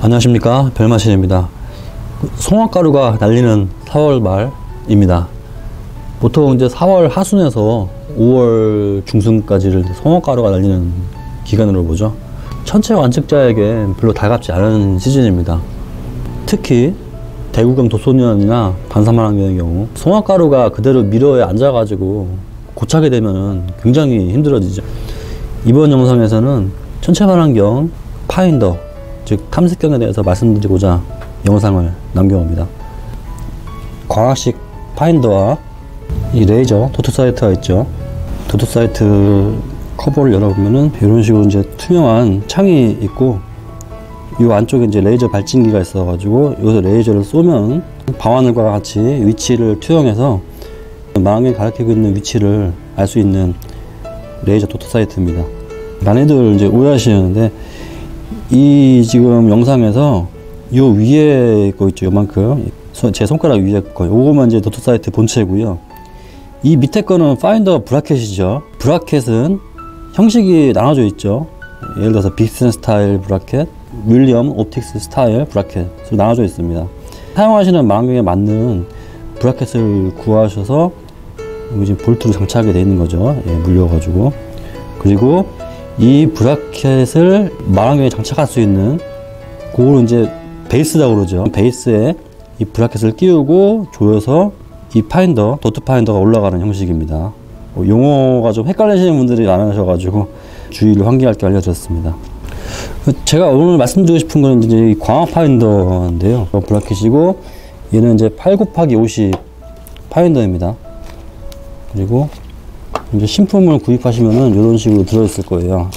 안녕하십니까, 별마신입니다. 송화가루가 날리는 4월 말입니다. 보통 이제 4월 하순에서 5월 중순까지를 송화가루가 날리는 기간으로 보죠. 천체 관측자에게 별로 달갑지 않은 시즌입니다. 특히 대구경 도소년이나 반사만환경의 경우 송화가루가 그대로 미러에 앉아가지고 고착이 되면 굉장히 힘들어지죠. 이번 영상에서는 천체만환경 파인더, 즉 탐색경에 대해서 말씀드리고자 영상을 남겨옵니다. 광학식 파인더와 이 레이저 도트 사이트가 있죠. 도트 사이트 커버를 열어보면은 이런 식으로 이제 투명한 창이 있고, 이 안쪽에 이제 레이저 발진기가 있어가지고 여기서 레이저를 쏘면 방하늘과 같이 위치를 투영해서 망에 가리키고 있는 위치를 알 수 있는 레이저 도트 사이트입니다. 많이들 이제 오해하시는데, 이 지금 영상에서 요 위에 거 있죠, 요만큼 제 손가락 위에 거, 요거만 이제 도트 사이트 본체고요. 이 밑에 거는 파인더 브라켓이죠. 브라켓은 형식이 나눠져 있죠. 예를 들어서 빅슨 스타일 브라켓, 윌리엄 옵틱스 스타일 브라켓으로 나눠져 있습니다. 사용하시는 망원경에 맞는 브라켓을 구하셔서 여기 지금 볼트로 장착이 되어 있는 거죠. 예, 물려가지고. 그리고 이 브라켓을 망원경에 장착할 수 있는, 그거를 이제 베이스라고 그러죠. 베이스에 이 브라켓을 끼우고 조여서 이 파인더, 도트 파인더가 올라가는 형식입니다. 용어가 좀 헷갈리시는 분들이 많으셔가지고 주의를 환기할 게 알려드렸습니다. 제가 오늘 말씀드리고 싶은 거는 이제 이 광학 파인더인데요. 브라켓이고, 얘는 이제 8×50 파인더입니다. 그리고 이제 신품을 구입하시면은 이런 식으로 들어있을 거예요.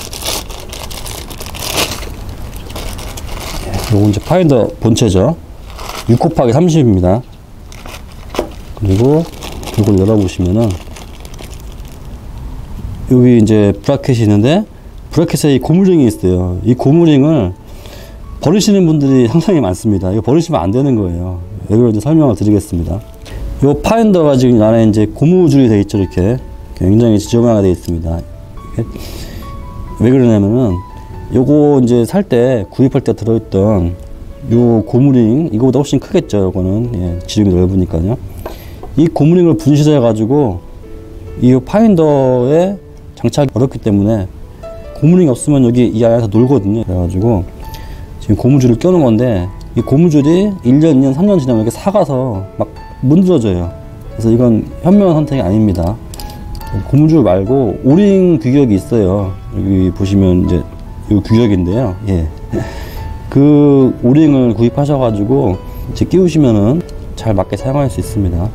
요건 이제 파인더 본체죠. 6×30입니다. 그리고 이걸 열어보시면은 여기 이제 브라켓이 있는데, 브라켓에 이 고무링이 있어요. 이 고무링을 버리시는 분들이 상당히 많습니다. 이거 버리시면 안 되는 거예요. 왜 그런지 설명을 드리겠습니다. 요 파인더가 지금 안에 이제 고무줄이 되어 있죠. 이렇게 굉장히 지저분하게 되어 있습니다. 왜 그러냐면은 요거 이제 살 때, 구입할 때 들어있던 요 고무링, 이거보다 훨씬 크겠죠. 요거는 예, 지름이 넓으니까요. 이 고무링을 분실해 가지고 이 파인더에 장착이 어렵기 때문에, 고무링이 없으면 여기 이 안에서 놀거든요. 그래가지고 지금 고무줄을 껴놓은 건데, 이 고무줄이 1년, 2년, 3년 지나면 이렇게 삭아서 막 문드러져요. 그래서 이건 현명한 선택이 아닙니다. 고무줄 말고 오링 규격이 있어요. 여기 보시면 이제 이 규격인데요. 예. 그 오링을 구입하셔가지고 이제 끼우시면은 잘 맞게 사용할 수 있습니다.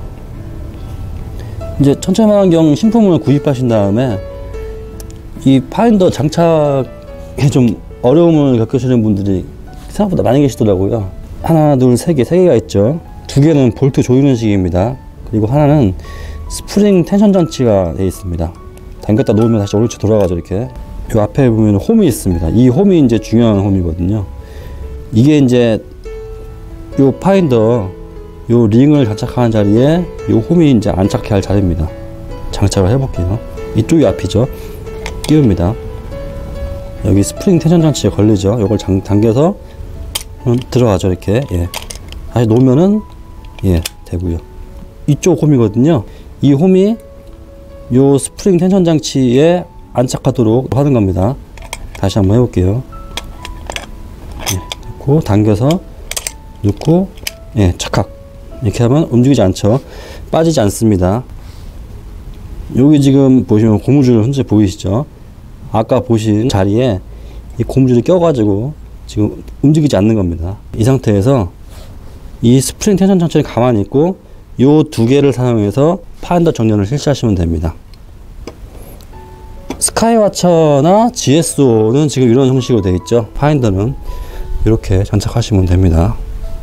이제 천체만환경 신품을 구입하신 다음에 이 파인더 장착에 좀 어려움을 겪으시는 분들이 생각보다 많이 계시더라고요. 하나, 둘, 세 개가 있죠. 두 개는 볼트 조이는 식입니다. 그리고 하나는 스프링 텐션 장치가 되어 있습니다. 당겼다 놓으면 다시 오른쪽 돌아가죠. 이렇게 이 앞에 보면 홈이 있습니다. 이 홈이 이제 중요한 홈이거든요. 이게 이제 요 파인더 요 링을 장착하는 자리에 요 홈이 이제 안착해야 할 자리입니다. 장착을 해볼게요. 이쪽이 앞이죠. 끼웁니다. 여기 스프링 텐션 장치에 걸리죠. 요걸 당겨서 들어가죠. 이렇게. 예. 다시 놓으면은 예, 되고요. 이쪽 홈이거든요. 이 홈이 요 스프링 텐션 장치에 안착하도록 하는 겁니다. 다시 한번 해볼게요. 예, 넣고 당겨서 넣고 예, 착각. 이렇게 하면 움직이지 않죠. 빠지지 않습니다. 여기 지금 보시면 고무줄 흔적 보이시죠? 아까 보신 자리에 이 고무줄을 껴가지고 지금 움직이지 않는 겁니다. 이 상태에서 이 스프링 텐션 장치를 가만히 있고 요 두 개를 사용해서 파인더 정렬을 실시하시면 됩니다. 스카이와처나 GSO는 지금 이런 형식으로 되어 있죠. 파인더는 이렇게 장착하시면 됩니다.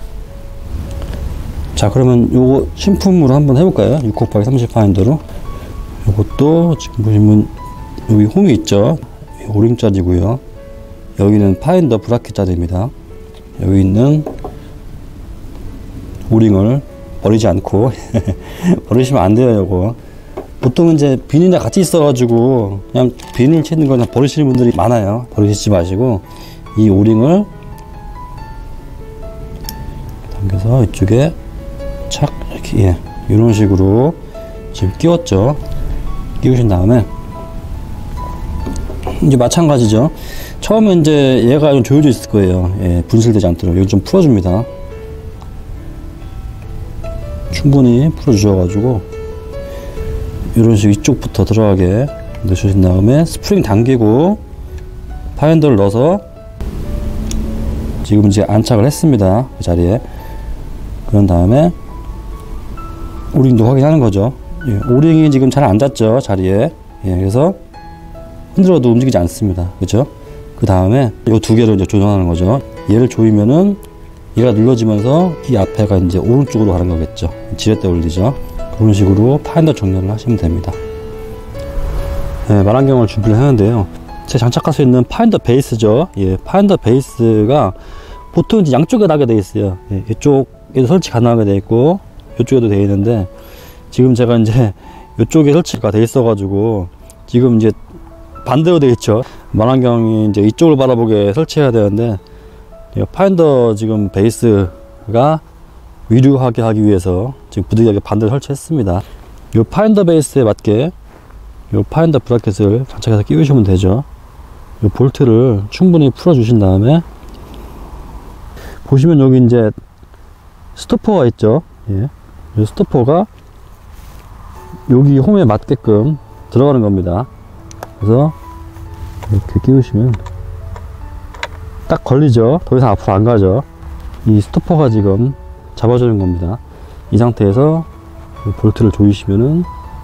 자, 그러면 요거 신품으로 한번 해볼까요? 6×30 파인더로. 요것도 지금 보시면 여기 홈이 있죠. 오링 자리고요. 여기는 파인더 브라켓 자리입니다. 여기 있는 오링을 버리지 않고 버리시면 안 돼요. 요거 보통은 이제 비닐이랑 같이 있어가지고 그냥 비닐 채는 거 그냥 버리시는 분들이 많아요. 버리시지 마시고 이 오링을 그래서 이쪽에 착 이렇게 예, 이런 식으로 지금 끼웠죠. 끼우신 다음에 이제 마찬가지죠. 처음에 이제 얘가 좀 조여져 있을 거예요. 예, 분실되지 않도록 이거 좀 풀어줍니다. 충분히 풀어주셔가지고 이런 식으로 이쪽부터 들어가게 넣으신 다음에 스프링 당기고 파인더를 넣어서 지금 이제 안착을 했습니다. 그 자리에. 그런 다음에 오링도 확인하는 거죠. 예, 오링이 지금 잘 앉았죠, 자리에. 예, 그래서 흔들어도 움직이지 않습니다. 그죠? 그 다음에 이 두 개를 이제 조정하는 거죠. 얘를 조이면은 얘가 눌러지면서 이 앞에가 이제 오른쪽으로 가는 거겠죠. 지렛대 올리죠. 그런 식으로 파인더 정렬을 하시면 됩니다. 네, 말안경을 준비를 하는데요. 제 장착할 수 있는 파인더 베이스죠. 예, 파인더 베이스가 보통 이제 양쪽에 나게 되어 있어요. 예, 이쪽에도 설치 가능하게 되어 있고 이쪽에도 되어 있는데 지금 제가 이제 이쪽에 설치가 되어 있어 가지고 지금 이제 반대로 되어 있죠. 말안경이 이제 이쪽을 바라보게 설치해야 되는데 파인더 지금 베이스가 위류하게 하기 위해서 지금 부득이하게 반대로 설치했습니다. 이 파인더 베이스에 맞게 이 파인더 브라켓을 장착해서 끼우시면 되죠. 이 볼트를 충분히 풀어 주신 다음에 보시면 여기 이제 스토퍼가 있죠. 예. 이 스토퍼가 여기 홈에 맞게끔 들어가는 겁니다. 그래서 이렇게 끼우시면 딱 걸리죠. 더 이상 앞으로 안 가죠. 이 스토퍼가 지금 잡아주는 겁니다. 이 상태에서 볼트를 조이시면은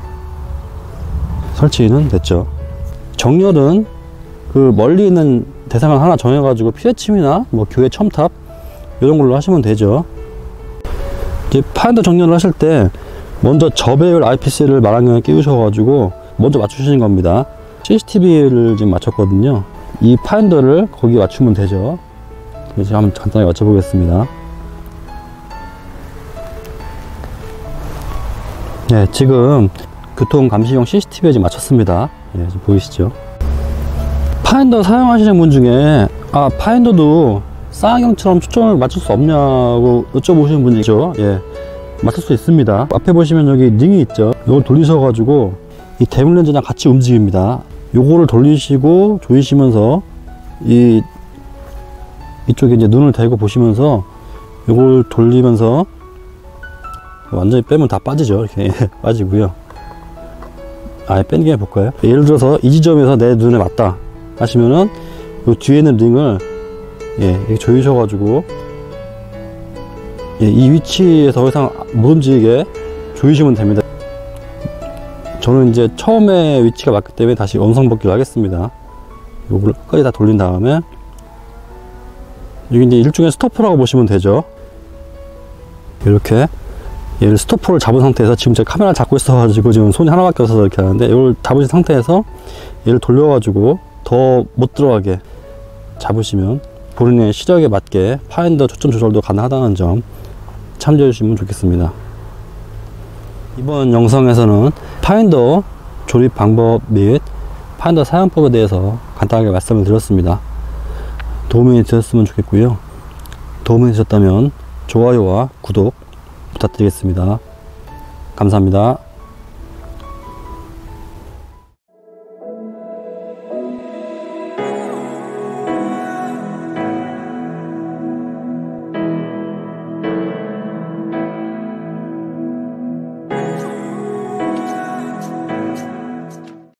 설치는 됐죠. 정렬은 그 멀리 있는 대상을 하나 정해가지고 피레침이나 뭐 교회 첨탑 이런 걸로 하시면 되죠. 이제 파인더 정렬을 하실 때 먼저 저배율 IPC를 말안경에 끼우셔가지고 먼저 맞추시는 겁니다. CCTV를 지금 맞췄거든요. 이 파인더를 거기 맞추면 되죠. 그래서 한번 간단하게 맞춰 보겠습니다. 네, 지금 교통 감시용 CCTV에 지금 맞췄습니다. 네, 지금 보이시죠? 파인더 사용하시는 분 중에 파인더도 쌍안경처럼 초점을 맞출 수 없냐고 여쭤보시는 분이 있죠. 예, 맞출 수 있습니다. 앞에 보시면 여기 링이 있죠. 이걸 돌리셔가지고 이 대문 렌즈랑 같이 움직입니다. 요거를 돌리시고 조이시면서 이쪽에 이제 눈을 대고 보시면서 요걸 돌리면서 완전히 빼면 다 빠지죠. 이렇게 빠지고요. 아예 빼는 게 볼까요? 예를 들어서 이 지점에서 내 눈에 맞다 하시면은 요 뒤에 있는 링을 이렇게 조이셔가지고 이 위치에서 더 이상 못 움직이게 조이시면 됩니다. 저는 이제 처음에 위치가 맞기 때문에 다시 원상복귀를 하겠습니다. 요걸 끝까지 다 돌린 다음에 여기 이제 일종의 스토퍼라고 보시면 되죠. 이렇게 얘를 스토퍼를 잡은 상태에서 지금 제가 카메라를 잡고 있어가지고 지금 손이 하나밖에 없어서 이렇게 하는데 이걸 잡으신 상태에서 얘를 돌려가지고 더 못 들어가게 잡으시면 본인의 시력에 맞게 파인더 초점 조절도 가능하다는 점 참조해 주시면 좋겠습니다. 이번 영상에서는 파인더 조립 방법 및 파인더 사용법에 대해서 간단하게 말씀을 드렸습니다. 도움이 되셨으면 좋겠고요. 도움이 되셨다면 좋아요와 구독 부탁드리겠습니다. 감사합니다.